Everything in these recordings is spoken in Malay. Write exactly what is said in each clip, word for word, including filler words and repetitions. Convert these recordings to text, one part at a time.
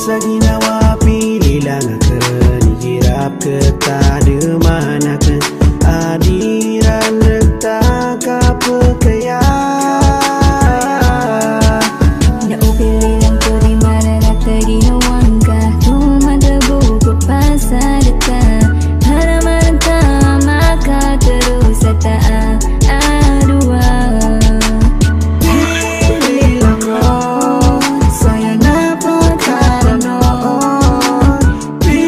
sa ginawa, pili lang akan hirap ketada manakan adiran nagtakapagkaya. Naupili lang ko di mararata ginawang ka, tumadabu ko pa sa data para maranta makataruh sa taa adua. Pili lang ko, saya napagkaranon.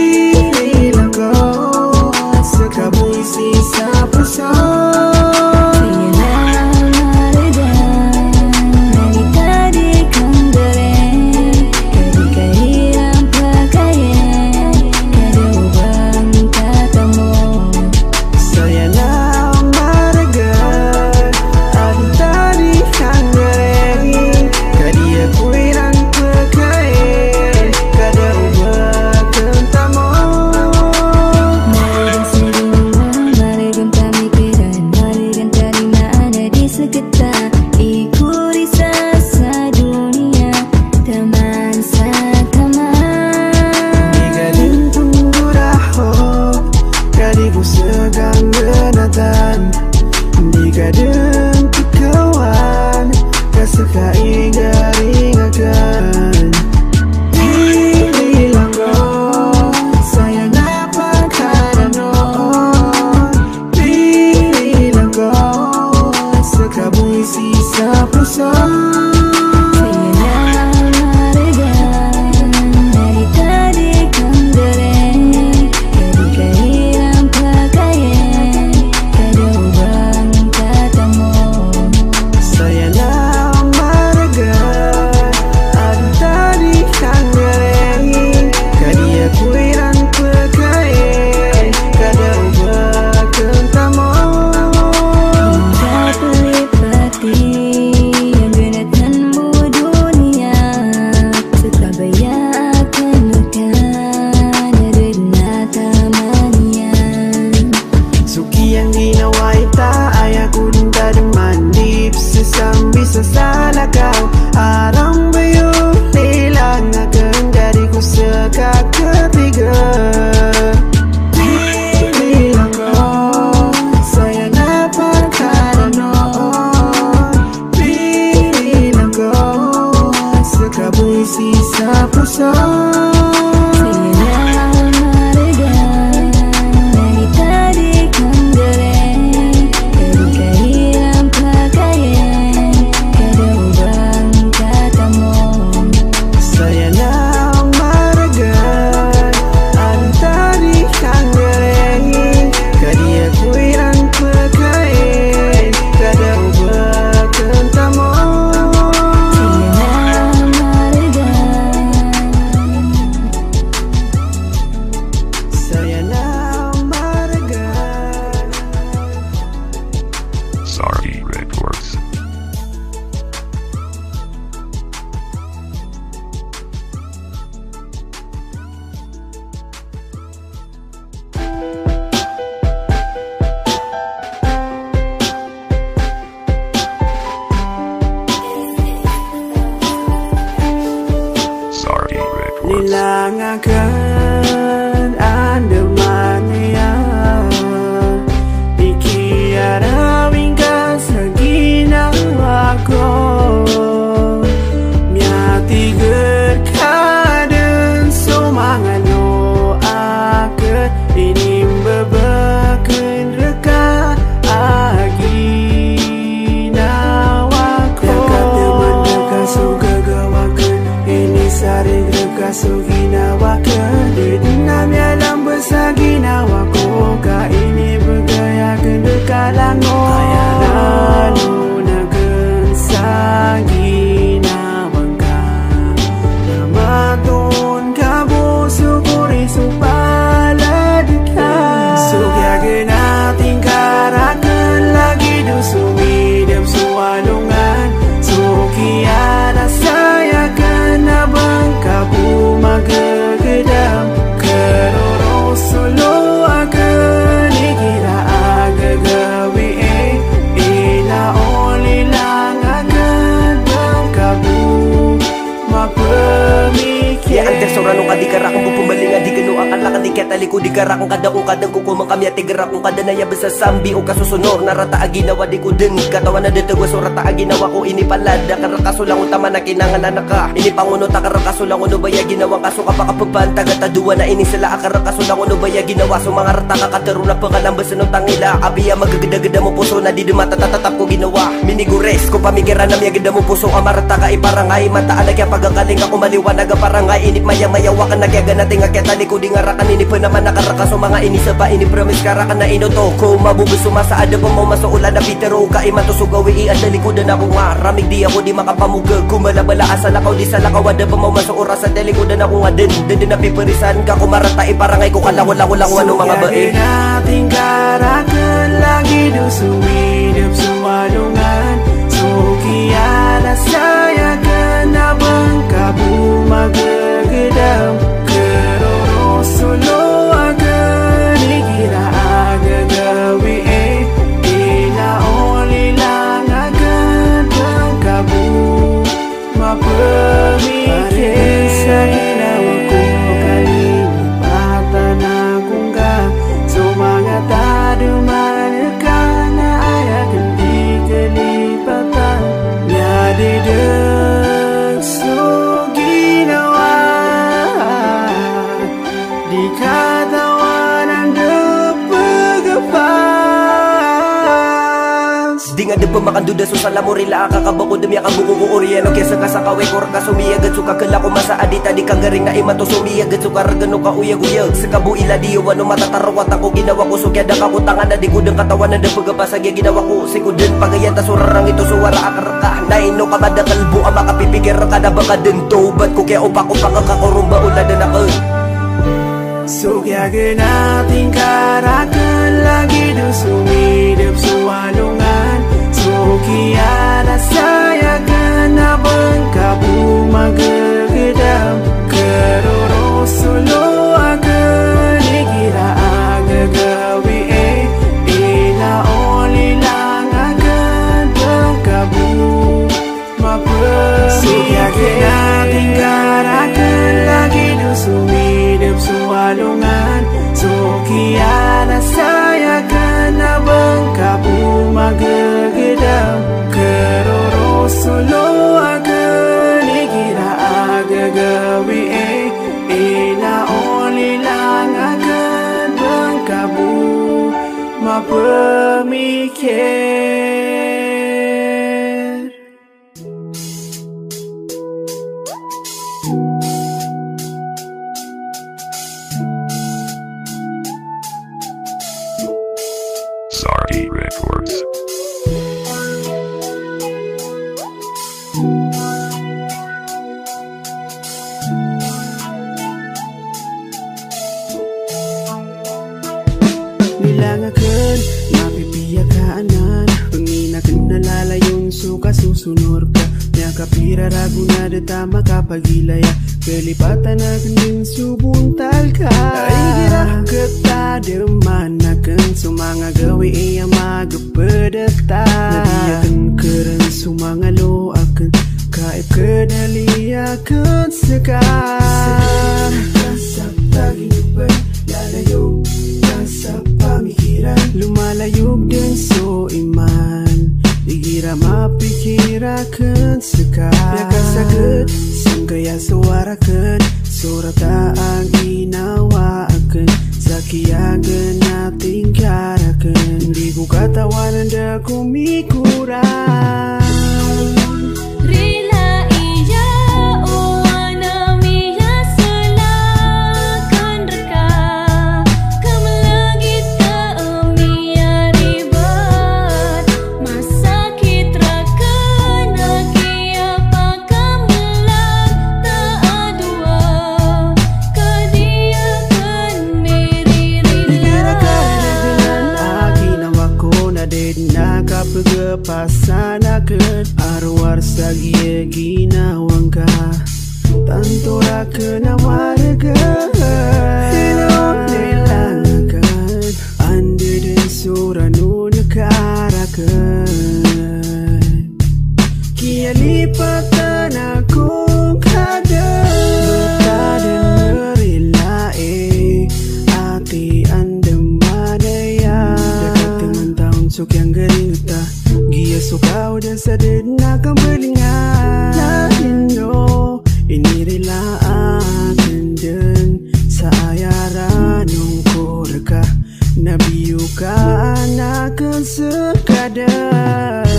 tali ko di karakong kada o kadang kukumang kami at tigarakong kada na yabas sa sambi o kasusunor na rata aginawa di ko din katawan na dito so rata aginawa ko inipalada karakaso lang utama na kinangan na naka inipanguno ta karakaso lang uno baya ginawang kaso kapakapaban tagataduwa na inisala karakaso lang uno baya ginawa so mga rata kakatero na pangalambas ng tangila abiya magagada-gada mo puso na di dumatatatap ko ginawa minigures ko pamigiran na miyagada mo puso amarata ka iparangay mataan na kaya pagkakaling ako maliwanag parangay inip mayang-mayawa ka nagyaga nating akyat ko di ngarakan inip pa naman nakarakaso mga inisa pa inip promise karakan na inoto ko mabubuso masaada pa mo masaulan na bitero ka imatusugawi ian dalikodan ako nga ramig di ako di makapamugag kumalabala asal ako di sa lakawada pa mo masuura sa dalikodan ako nga din din din napiparisan ka kumarata iparangay ko kalawal-lawal ano mga bae nating karakan lagi do sumidip sumalungan so kiyala saya na bangkabu magagedam keroro solo agan igira agagawi eh ila oli lang agan bangkabu mapemikir sa ginawa ko kalipatan akong ga so mga taduman ka na ayagan di kalipatan nyadi di nga depa makanduda so sa lamorila kakabako demi akabuko ko oriano kesa kasakawe kor ka sumiyagad suka kala ko masa adita di kang garing na imato sumiyagad suka ragano ka uyag-uyag sa kabuila di wano matatarawat ako ginawa ko so kaya da kakutangan na di kudang katawan na dapagapasag ya ginawa ko sikudin pagayan ta surarang ito suwara akaraka naino ka madakalbo ang makapipigir ka na baka din tobat ko kaya upa ko pakakakurumba ulad na ako so kaya ganating karakan lagi do sumidip suwalungan so kiyala saya na bangkabu magagedam keroro solo agan igira agagawi eh ila oli lang agan bangkabu mapemikir so kaya ganating karakan lagi do sumidip suwalungan so kiyala saya na bangkabu magagedam keroro solo agan igira agagawi eh ila oli lang agan bangkabu mapemikir Sardi Records. Nilangakan, mapipiyakaanan Panginakan nalalayon, suka susunor ka Nya kapira ragu na data makapagilaya Kelipatan na kanding subuntal ka Ay gira ketademanakan Sumanga gawi iya magapedata Nadiyakan keren sumanga lo akan Kaib kedaliakan sekar Kasap taginupan lalayong Kasap pamikiran Lumalayog din so iman Digira mapikirakan sekar Yakasagad Sanggaya suarakan Surata ang inawaakan Sa kiyagan nating karakan Hindi ko katawanan da kumikuran Pagkapasan ako sok yang gering uta Gia sok kau dan sadar nak berlingan Lahindo ini rela akan dan Saayara nungko rekah Nabi yuka anak sekadar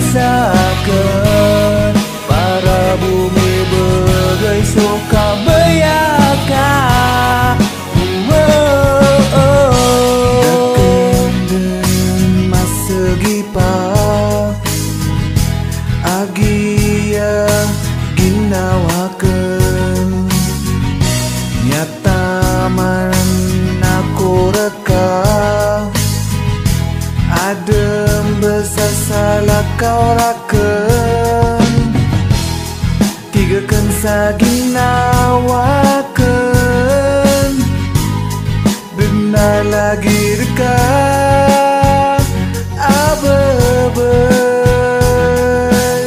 besakan para bumi bagai soka bayaka. Dekenden masa gipa agia ginawakan nyata man aku reka adem besar salah kau rakan tiga kan saginawakan benar lagi dekat abebai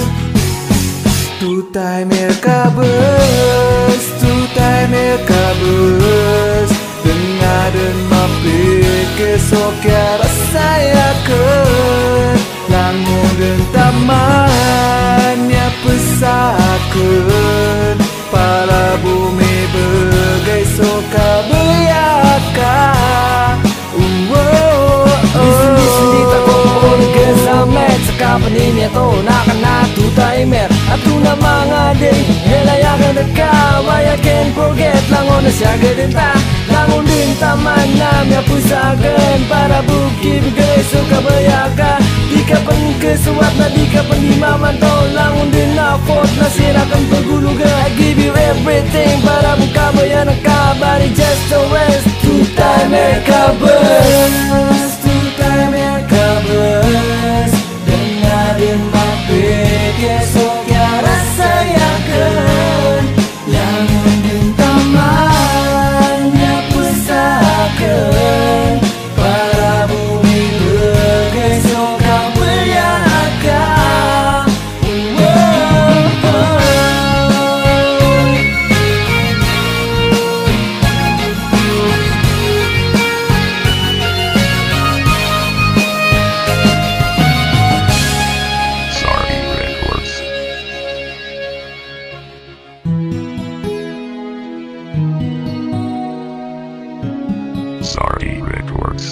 tutai merkabes tutai merkabes dengar dan mampir kesok ya rasayakan langun dan tamannya pesakan para bumi bagai soka bayaka. Bisu-bisu di takon kesamet sekapan ini atau nak nak tutai mer atu nama ngadei helayakan dekat maya can forget langun siaga denta langun dinta manam ya pusakan para bukit bagai soka bayaka dikapan kesuat na dikapan di maman tau langun din na fort na sirakan pergulu ga I give you everything para buka bayan kabari just a rest two time merkabes two time merkabes dengar din mapik esok ya rasayakan langun din taman ya pusakan para bumi bagai soka bayaka. Sorry Records. Sorry Records.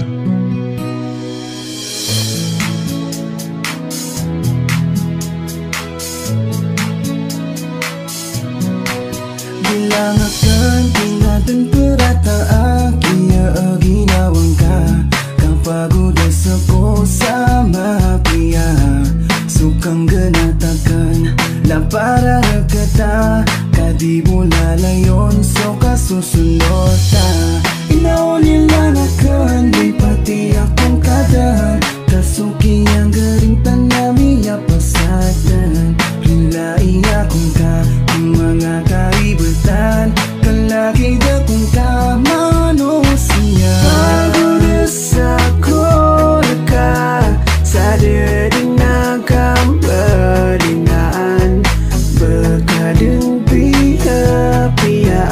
Bilang akan tingatan perataan kia ginawangka kang pagoda sepo sama pria sukang genatakan lapara rekata kadi mula layon soka susunota inaonilan akan di pati akong kadan kasuki yang gering tanami ya pasadan hilai akong ka mga kaibutan kalagi dakong ka manusia pagodes ako reka sadar dengan kampelingan berkadang pihak-pihak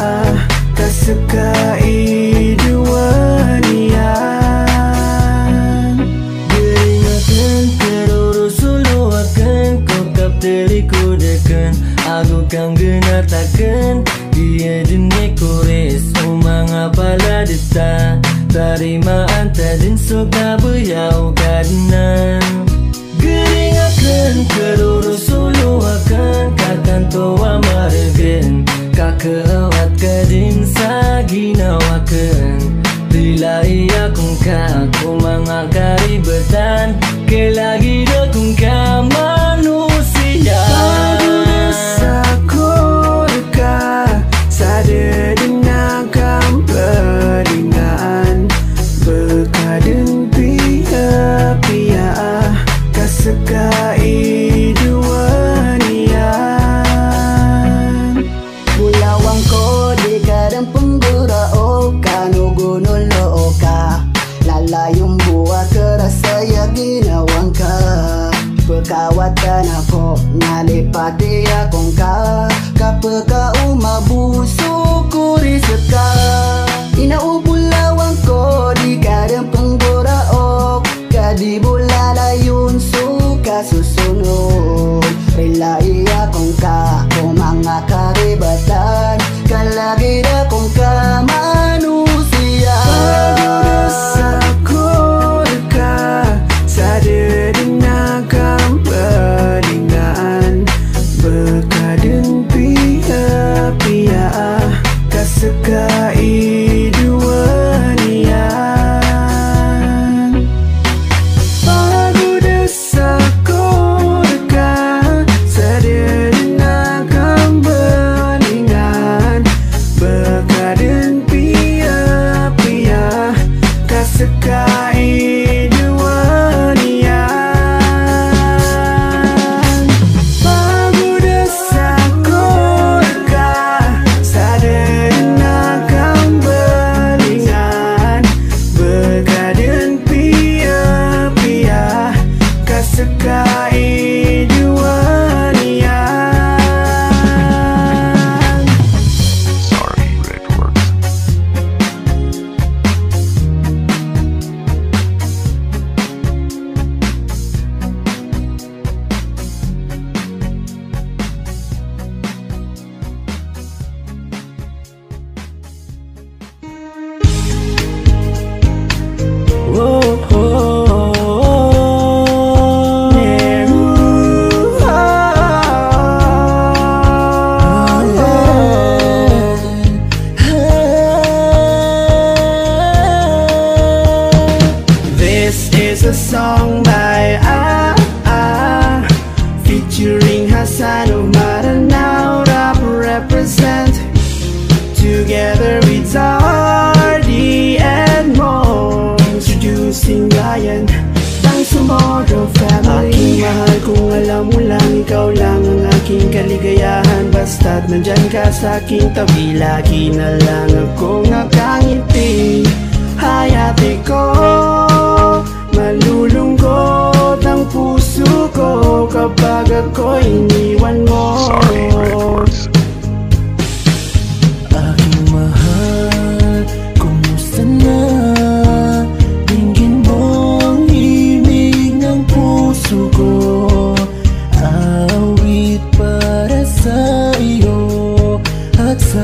kesukai duanian Geringakan terurus sulu akan kokap teriku dekan aku kang genar takkan dia jenik kores umang apala deta tarima anta din soka buyau kadenan Geringakan terurus sulu akan kakan toa maregen kakawat kadin saginawakan bila ia kungka kumangakari betan kelagi dekung ka manusia pagodes aku dekat sadar dengan kampelingan berkadang pihak-pihak kesukai kaligayahan basta't nandyan ka sa aking tabi. Lagi na lang akong nakangiti. Hayati ko, malulungkot ang puso ko kapag ako'y iniwan mo. Sorry, Redwords. Aking mahal, kumusta na? Dinggin mo ang himig ng puso ko. Awit para sa iyo at sa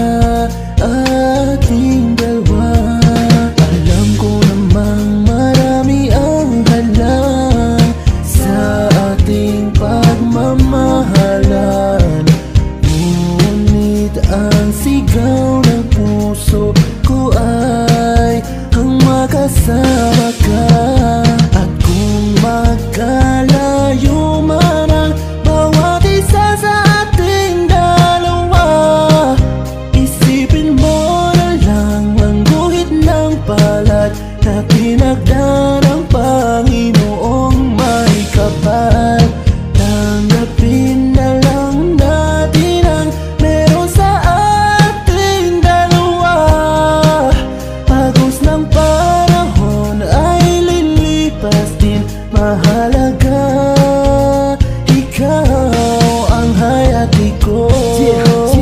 ating dalawa. Alam ko namang marami ang halang sa ating pagmamahalan, ngunit ang sigaw ng puso ko ay ang makasama ka. At kung magkalayo man ang bawat isa sa ating dalawa, isipin mo na lang ang guhit ng palad na tinagda ng Panginoong may kapal. Tanggapin na lang natin ang meron sa ating dalawa. Pagos ng panahon ay lilipas din, mahalaga ikaw ang hayati ko. Yeah,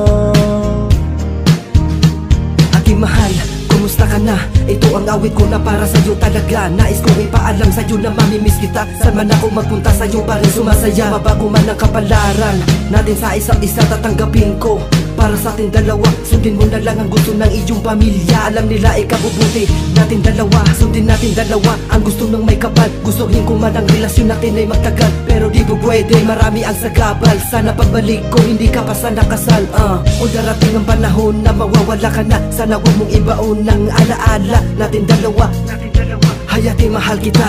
yeah. Aking mahal, kumusta ka na? Ito ang awit ko na para sa'yo talaga. Nais kong ipaalam sa'yo na mamimiss kita. Saan man ako magpunta sa'yo pa rin sumasaya. Mabago man ang kapalaran natin sa isa't isa, tatanggapin ko. Para sa ating dalawa, sundin mo na lang ang gusto ng iyong pamilya. Alam nila ikabubuti natin dalawa, sundin natin dalawa ang gusto ng may kapal. Gustuhin ko man ang relasyon natin ay magtagal, pero di po pwede, marami ang sagabal. Sana pagbalik ko hindi ka pa sana kasal. uh, Kung darating ang panahon na mawawala ka na, sana huwag mong ibaon ng alaala natin dalawa. Hayati mahal kita.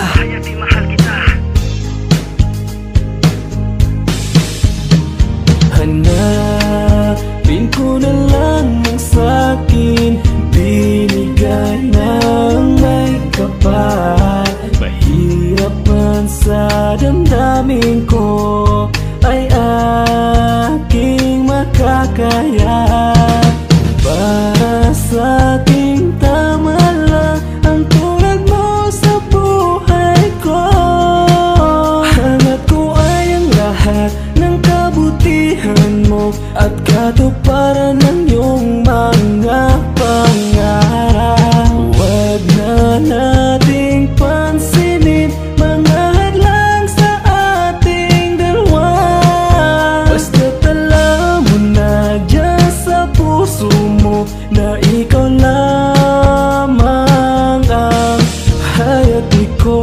Hanapin ko na lang ang sa'kin binigay ng may kapal. Mahirapan sa damdamin ko ay aking makakaya. Para sa ating tama lang ang tulad mo sa buhay ko. Hangat ko ay ang lahat ng kabutihan mo at katuparan ng iyong mga pangarap. Huwag na nating pansinin mga hadlang sa ating dalawa. Basta't alam mo na dyan sa puso mo na ikaw lamang ang hayati ko.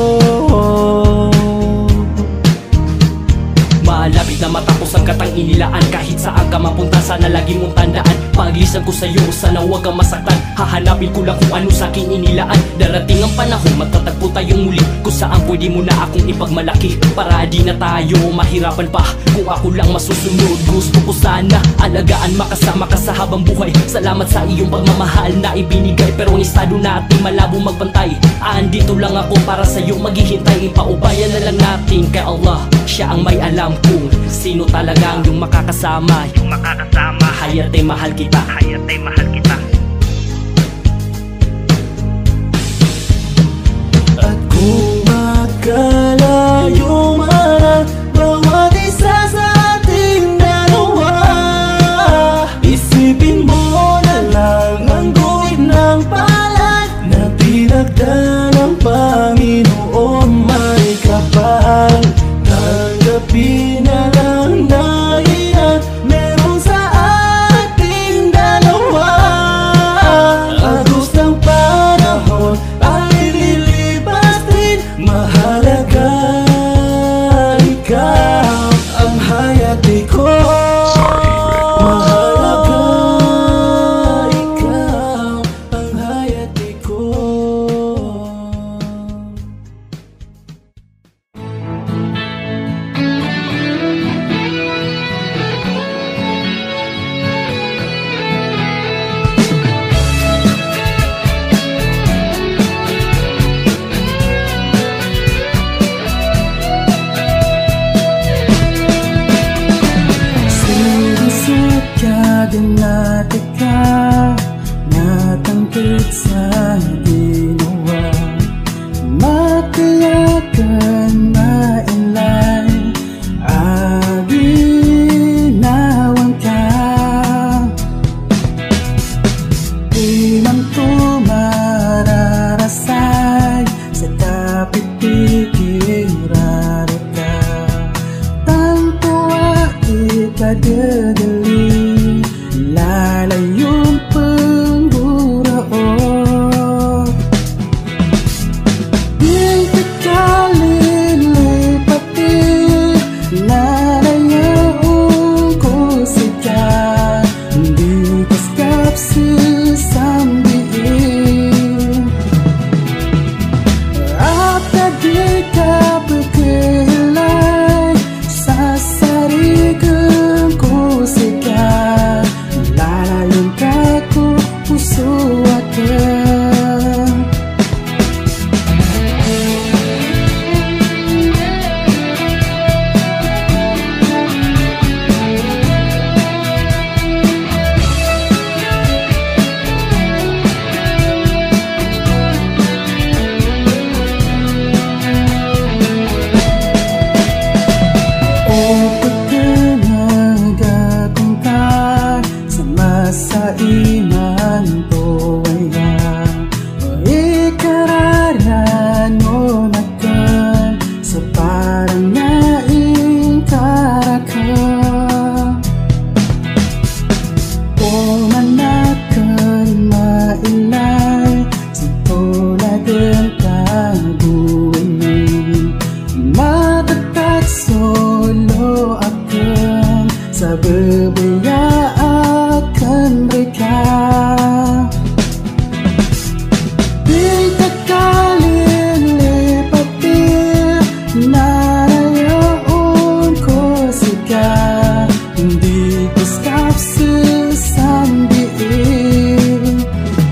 Malapit na matapos ang katang inilaan. Kahit saan ka mapunta, sana lagi mong tandaan. Paglisan ko sa'yo, sana huwag kang masaktan. Hahanapin ko lang kung ano sa'king inilaan. Darating ang panahon, magtatagpo tayong muli, kung saan pwede mo na akong ipagmalaki. Para di na tayo mahirapan pa kung ako lang masusunod. Gusto ko sana alagaan, makasama ka sa habang buhay. Salamat sa iyong pagmamahal na ibinigay, pero ang estado natin malabo magpantay. Andito lang ako para sa'yo maghihintay. Ipaubayan na lang natin kay Allah, siya ang may alam kung sino talagang yung makakasama. Yung makakasama. Hayate mahal kita. Hayate mahal kita. At kung magkalayo man ang bawat isa sa ating dalawa, isipin mo na lang ang guhit ng palad na tinagda ng Panginoong may kapal. Tanggapin na lang na iyan meron sa ating dalawa. Agos ng panahon ay lilipas din, mahalaga ikaw dinati ka natangkit sa ginawa, makayakan mainlay aginawan ka. Di man tumararasay sa kapit pikiran ka, tanto ikadadali lalayong pangguraot. Di kakalilipatin lalayaong ko sika, di kaskap sisambiin at di ka pagkilay sa sarigang ko sika, lalayon ka ko puso akin. Sa iman to ay na o ikararano na ka sa parang naing karaka, o manakan mailay sa tulad ng taguin, matatak solo akan sa bebaya akan mereka. Di kakalilipatin narayaon ko sika, hindi kaskap sisambiin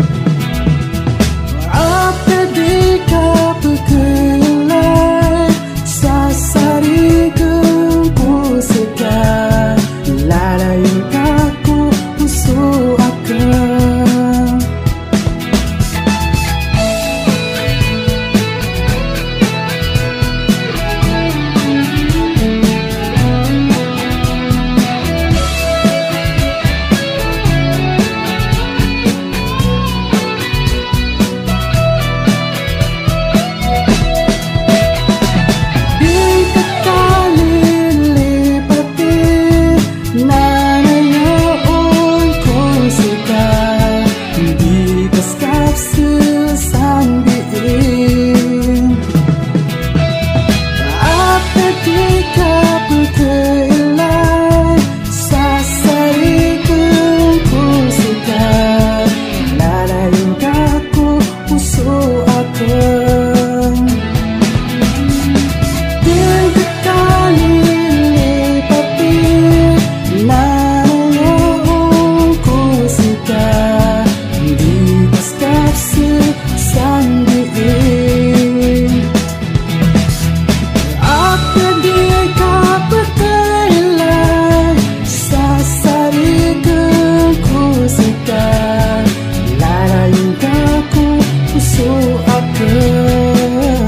at di ka pagkilay sa sarigang ko sika, lalayon ka ko puso akan. Di kakalilipatin narayaon ko sika, hindi kaskap sisambiin at di ka pagkilay sa sarigang ko sika, lalayon ka ko puso akan. Di kakalilipatin narayaon ko sika, hindi kaskap sisambiin at di ka pagkilay sa sarigang ko sika, lalayon ka ko puso akan.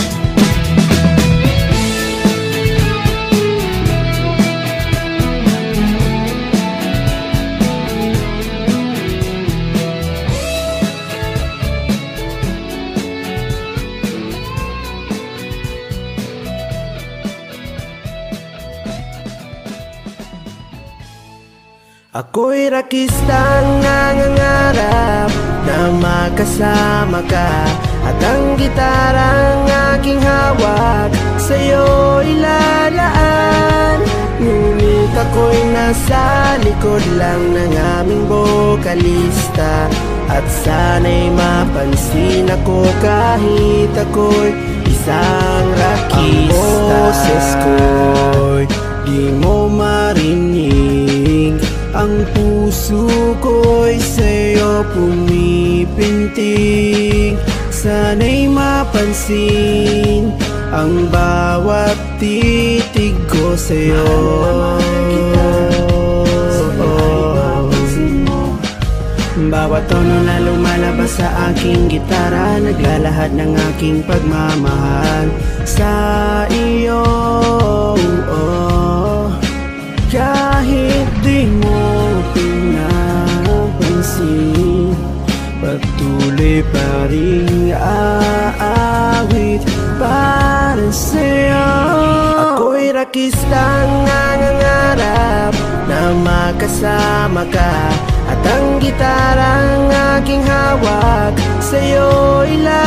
Ako'y rakistang nangangarap na makasama ka, at ang gitarang aking hawak sa'yo ilalaan. Ngunit ako'y nasa likod lang ng aming bokalista, at sana'y mapansin ako kahit ako'y isang rakista. Ang boses ko'y di mo marinig, ang puso ko'y sa'yo pumipintig. Sana'y mapansin ang bawat titig ko sa'yo. bawat tono na lumalabas sa aking gitara, naglalahad ng aking pagmamahal sa iyo. Oh, kahit di mo pinapansin, patuloy pa rin aawit para sa'yo. Ako'y rakistang nangangarap na makasama ka, at ang gitarang aking hawak sa'yo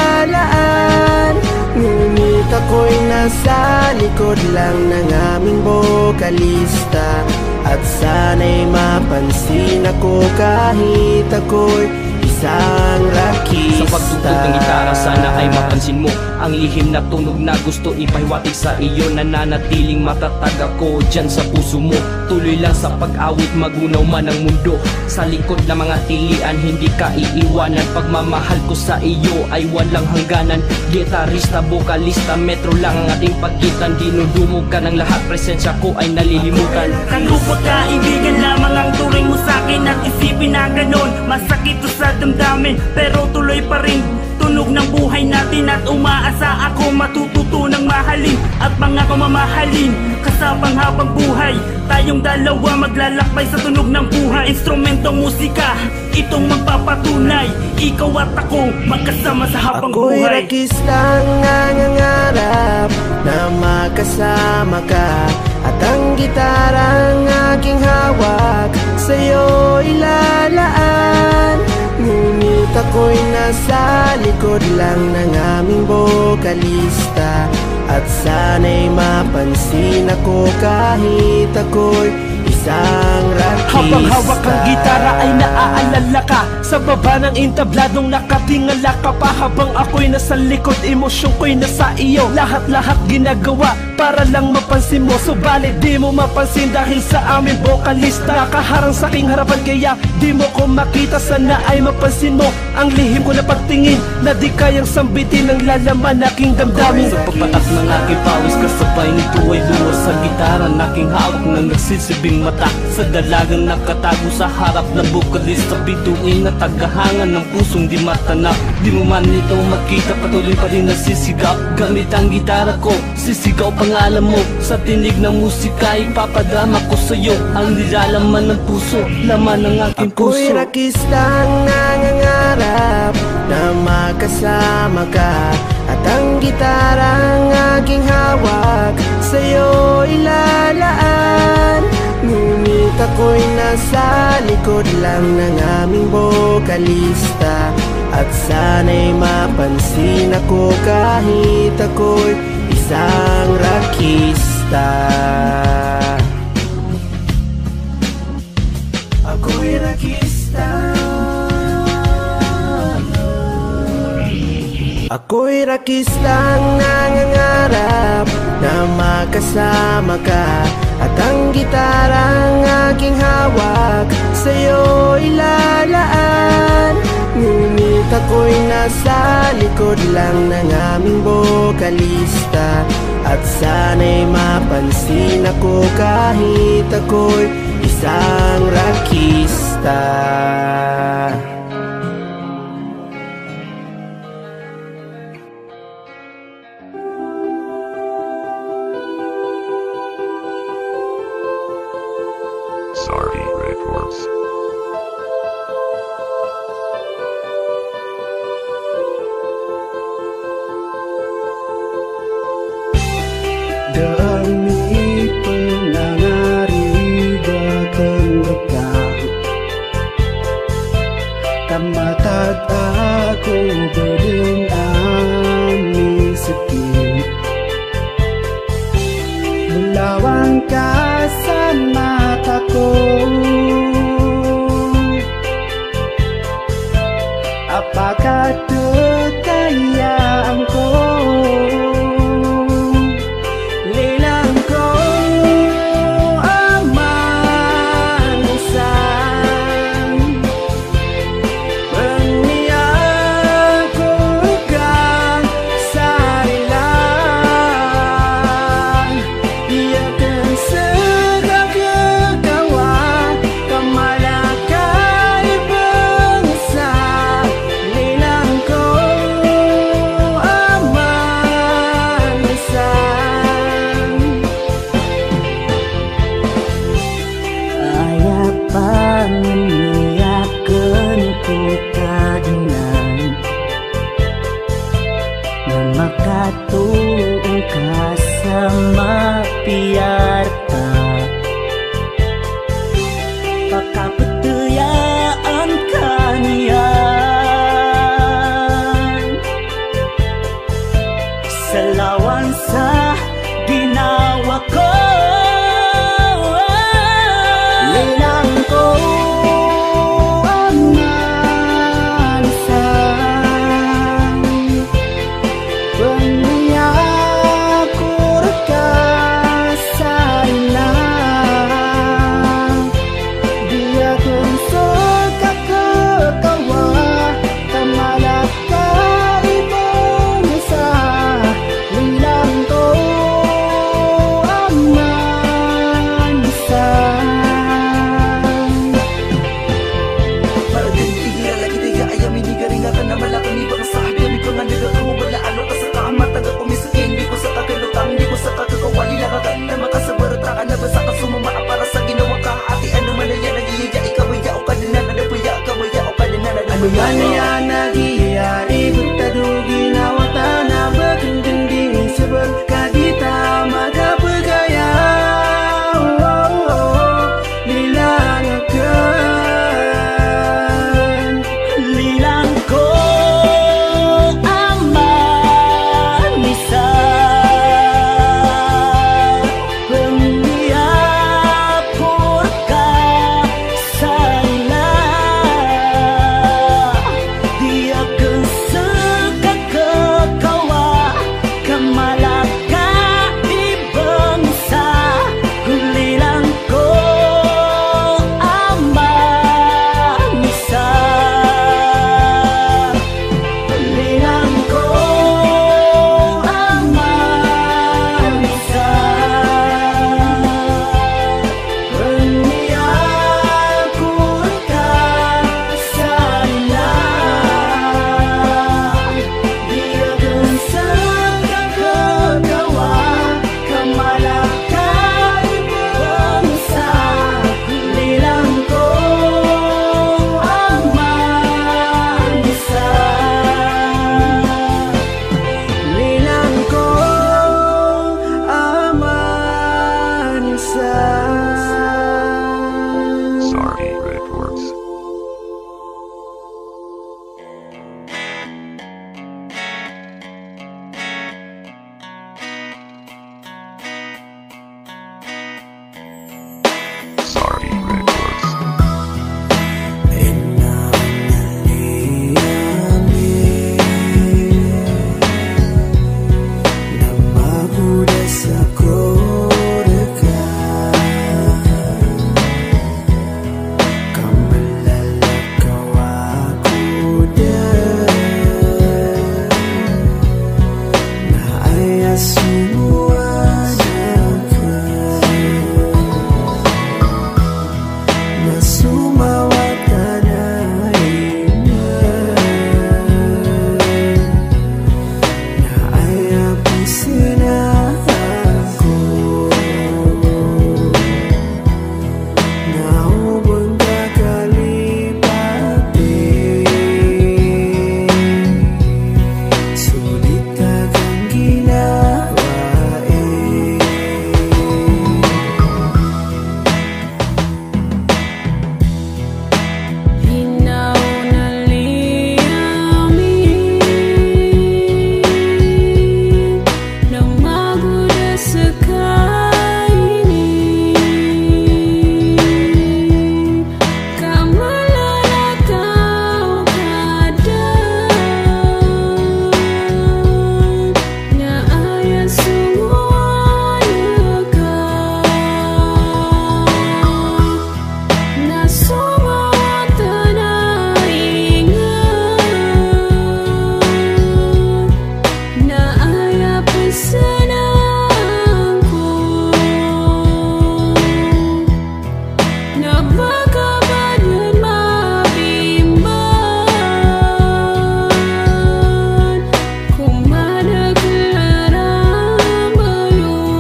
ilalaan. Ngunit ako'y nasa likod lang ng aming bokalista, at sana'y mapansin ako kahit ako'y isang rakista. Sa pagtugtog ng gitara, sana ay mapansin mo ang lihim na tunog na gusto ipahiwatig sa iyo. Nananatiling matatag ako dyan sa puso mo. Tuloy lang sa pag-awit, magunaw man ang mundo. Sa likod ng mga tilian, hindi ka iiwanan. Pagmamahal ko sa iyo ay walang hangganan. Gitarista, bokalista, metro lang ang ating pagitan. Dinudumog ka ng lahat, presensya ko ay nalilimutan. Kalupot ka, ibigan lamang ang turing mo sa'kin, at isipin na ganon. Masakit to sa damdamin, pero tuloy pa rin tunog ng buhay natin, at umaasa ako matututunang mahalin at mga mamahalin kasabang habang buhay. Tayong dalawa maglalakbay sa tunog ng buhay. Instrumentong musika, itong magpapatunay, ikaw at ako magkasama sa habang ako'y buhay. Ako'y rakistang nangangarap na makasama ka, at ang gitarang aking hawak sa'yo ilalaan. Ngunit ako'y nasa likod lang ng aming bokalista, at sana'y mapansin ako kahit ako'y isang rakista. Habang hawak ang gitara ay naaalala ka, sa baba ng intabladong nakatingala ka pa. Habang ako'y nasa likod, emosyon ko'y nasa iyo. Lahat-lahat ginagawa para lang mapansin mo, subalit di mo mapansin dahil sa aming bokalista. Nakaharang sa aking harapan kaya di mo ko makita, sana ay mapansin mo ang lihim ko na pagtingin na di kayang sambitin ng lalaman aking damdamin. Sa pagpatak ng aking pawis, kasabay nito ay luwas sa gitara na aking hawak na nagsisibing mata. Sa dalagang nakatago sa harap ng bokalista, bituin na tagahangan ng pusong di matanap. Di mo man ito makita, patuloy pa rin nasisigaw. Gamit ang gitara ko, sisigaw pangalan mo. Sa tinig ng musika, ipapadama ko sa'yo ang nilalaman ng puso, laman ng aking puso. Ako'y rakistang nangangarap na makasama ka, at ang gitarang aking hawak sa'yo ilalaan. Ngunit ako'y nasa likod lang ng aming bokalista, at sana'y mapansin ako kahit ako'y isang rakista. Ako'y rakista. Ako'y rakistang nangangarap na makasama ka, at ang gitarang aking hawak sa'yo ilalaan. Ngunit ako'y nasa likod lang ng aming bokalista, at sana'y mapansin ako kahit ako'y isang rakista. Sorry, Redwords. Dami penangari bertenggelam, tamatad aku berdengam miskin. Melawan kasar mataku, apakah kekayaanku? Aku niakan ku kadenan Namakatu kasama piarta Pakapetuyaan kanian Selawan sa ginawa ko Lilang ko ang manisang Pangyakur ka sa ilang Dia kung suka kekawa Kamalaka ibang isa Lilang ko ang manisang Para din igira lagi daya ayam ini garing akan nama lakan ibang sabi Ami ko nga nila kamo wala ano ka sa kaamatan ka kumisukin Di ko sa kakalutang, di ko sa kakakawali lang akan na makasabarata ka na basa ka sumama para sa ginawa ka ati ano man na yan nag-iiya ikaw iya o ka din na nadapaya ikaw iya o ka din na nadapaya Maya nagiya ibut tadu ginawata na baganding sebab kadita maka pegaya Lilangkan Lilang ko ang manisa Pangiyapur ka sa ila Di akan suka kekawa Kamalaka ibangsa Lilang ko ang manisa Lilang ko ang manisa Pangiyapur ka sa ila Di akan suka kekawa Kamalaka ibangsa Lilang ko ang manisa Lilang ko aman sa Sorry, Redworks. Sorry, Redworks.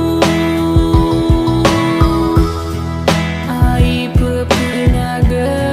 Ai berpenaga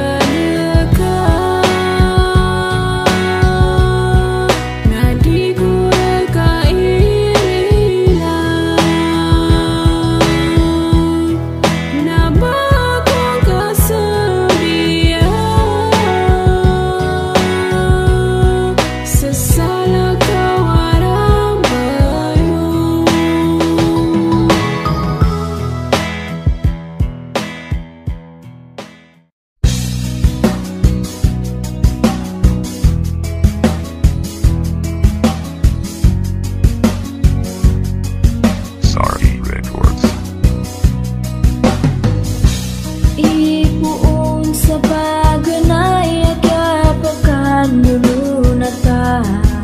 pagenay agya pekan dulu nata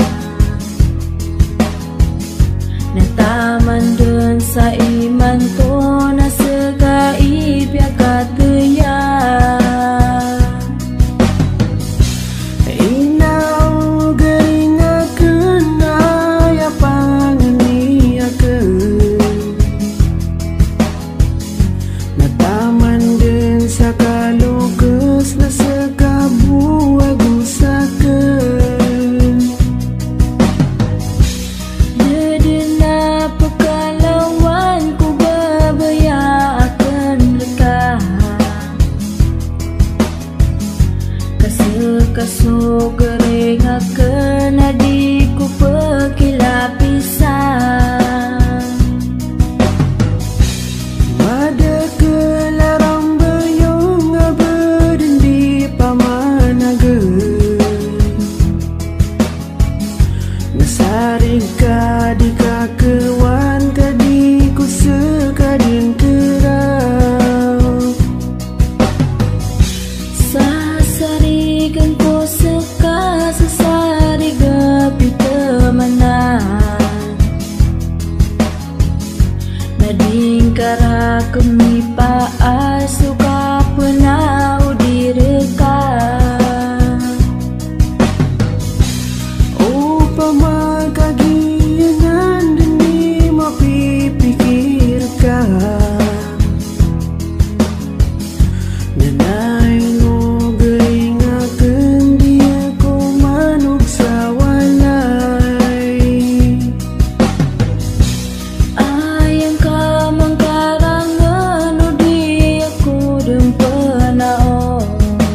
nataman dun sa iman to na segai biakat ya Inau gering akeun aya pangeniakeun nataman deun sakalugeus na sekabu agusakeun dedena pekalawan ku babaya akan lekah kasu gering akan adikku pekilapisan Mada kelarang bayung abeden di pamanageun Nasaring ka di kakewan tadi ku sekadin kerau sasarigan ko seka sasari gapi temanan nading kara kemi paas suka penau direkan Upama kagiangan demi mapipikirkan Nanay mo gering akeun dia ko manug sa walay ayang ka mangkarangan o di ako deng penaon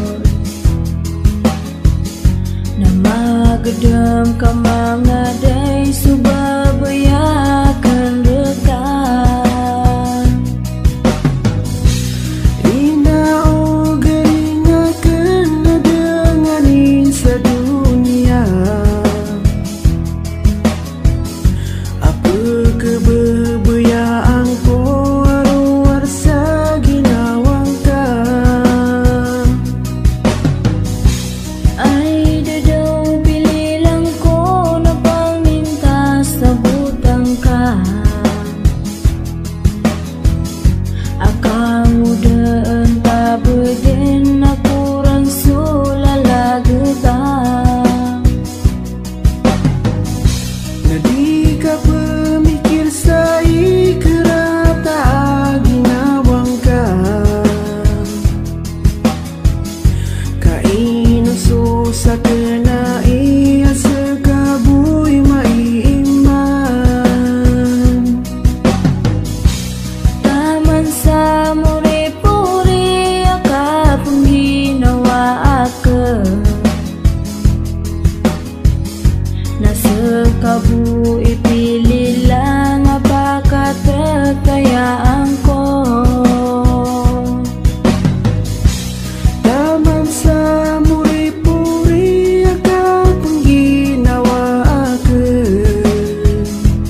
na magedem ka mga day subabayakan rekan Inau gering akeun nadenganin sa dunia Apa kebebayaan ko aruar sa ginawang ka ay dadaw pili lang ko na pangmintas sa butang ka akang udaan pabeden na kurang sulalagutang Na di ka pemikir sa ikerap tak ginawang ka Kainuso sa kena iya sekabuy maiiman taman sa muri-puri akapang ginawa akeun nasa kabu ipili lang apakah kekayaan ko Taman sa muri-puri akapang ginawa akeun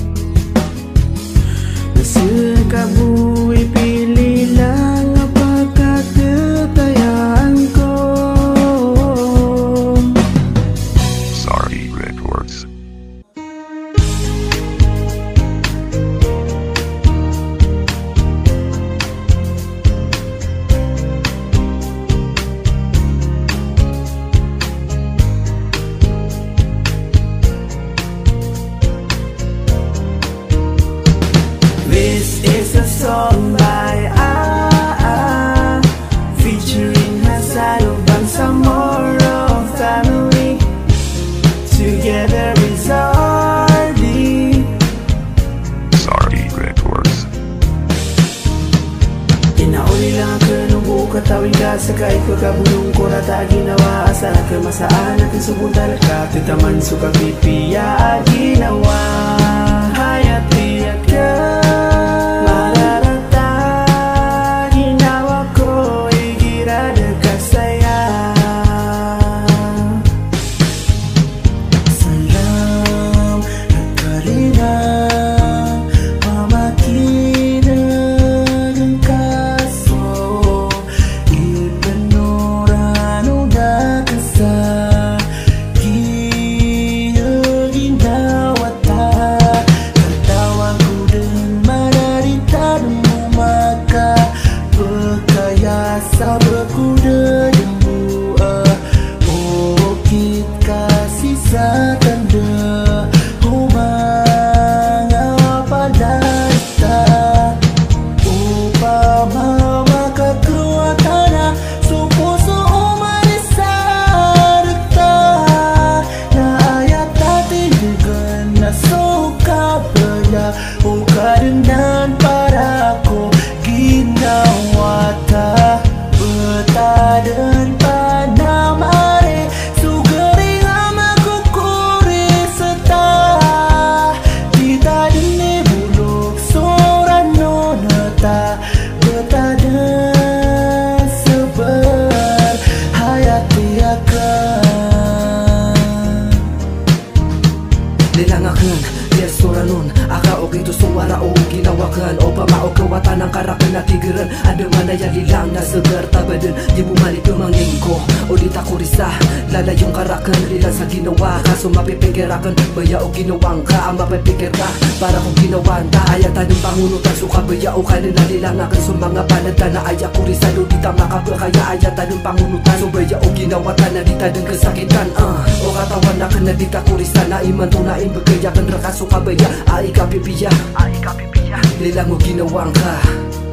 Nasekabu ipili lang apakah kekayaan ko Sorry, Redworks. This is a song by Ah Ah featuring Hasan Bangsamoro family. Together is Ardi. Sorry, Redworks. Kinauli lang ang kanunggo katawin ka sakay ko kabulong ko rata ginawa asa na kemasaan natin subuntal ka titaman suka pipiya ginawa hayat tiyak ka mararata ginawa ko igira dekat saya salam nakarina mamakina ng kaso ibenora muda yang dua. Oh kita sisa tanda humang apa lasta. Upama maka keluar tanah supuso umarisa rekta. Na ayat tati dengan na suka baya. Oh karenan paraku ginawa ta beta dan panamare sugeri ama kukuri seta. Kita dini buluk soran nonata beta dan sebar hayati akan lilangakan dia soranon aka o gitu suara o ginawakan o pamao kawatan ang karakan na tigiran ada mana yang lilang na segar tabadan di bumalik kemangin ko o di takurisa lala yung karakan lilang sa ginawa kaso mapipikirakan baya o ginawang ka ang mapipikir ka para kung ginawan ta ayatan ng pangunutan suka baya o kanin na lilangakan sa mga panada na aya kurisa do di tama ka ba kaya ayatan ng pangunutan so baya o ginawatan na di tadang kesakitan uh, o katawan na kan na di takurisa na iman tunain bagayakan rakaso kabaya ay kapipiya lilang mo ginawang ka